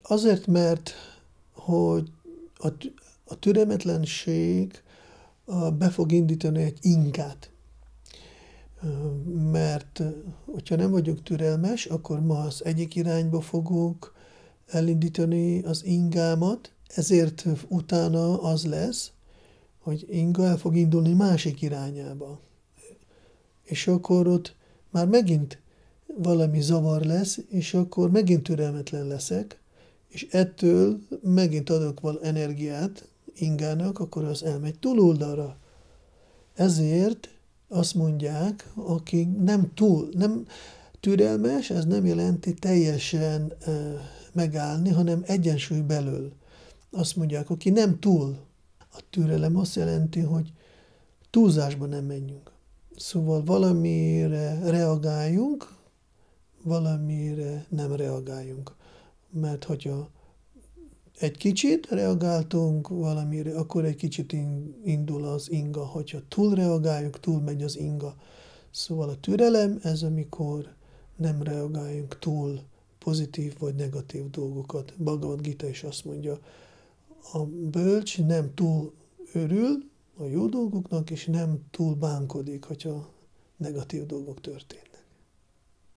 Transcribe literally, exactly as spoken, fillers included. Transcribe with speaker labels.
Speaker 1: Azért, mert hogy a, tü- a türelmetlenség a, be fog indítani egy ingát. Ö, Mert ö, hogyha nem vagyok türelmes, akkor ma az egyik irányba fogok elindítani az ingámat, ezért utána az lesz, hogy inga el fog indulni másik irányába. És akkor ott már megint valami zavar lesz, és akkor megint türelmetlen leszek, és ettől megint adok val energiát ingának, akkor az elmegy túloldalra. Ezért azt mondják, aki nem túl, nem türelmes, ez nem jelenti teljesen uh, megállni, hanem egyensúly belül. Azt mondják, aki nem túl. A türelem azt jelenti, hogy túlzásba nem menjünk. Szóval valamire reagáljunk, valamire nem reagáljunk. Mert hogyha egy kicsit reagáltunk valamire, akkor egy kicsit indul az inga. Hogyha túl reagáljuk, túl megy az inga. Szóval a türelem, ez amikor nem reagáljunk túl pozitív vagy negatív dolgokat. Bhagavad Gita is azt mondja, a bölcs nem túl örül a jó dolgoknak, és nem túl bánkodik, hogyha negatív dolgok történnek.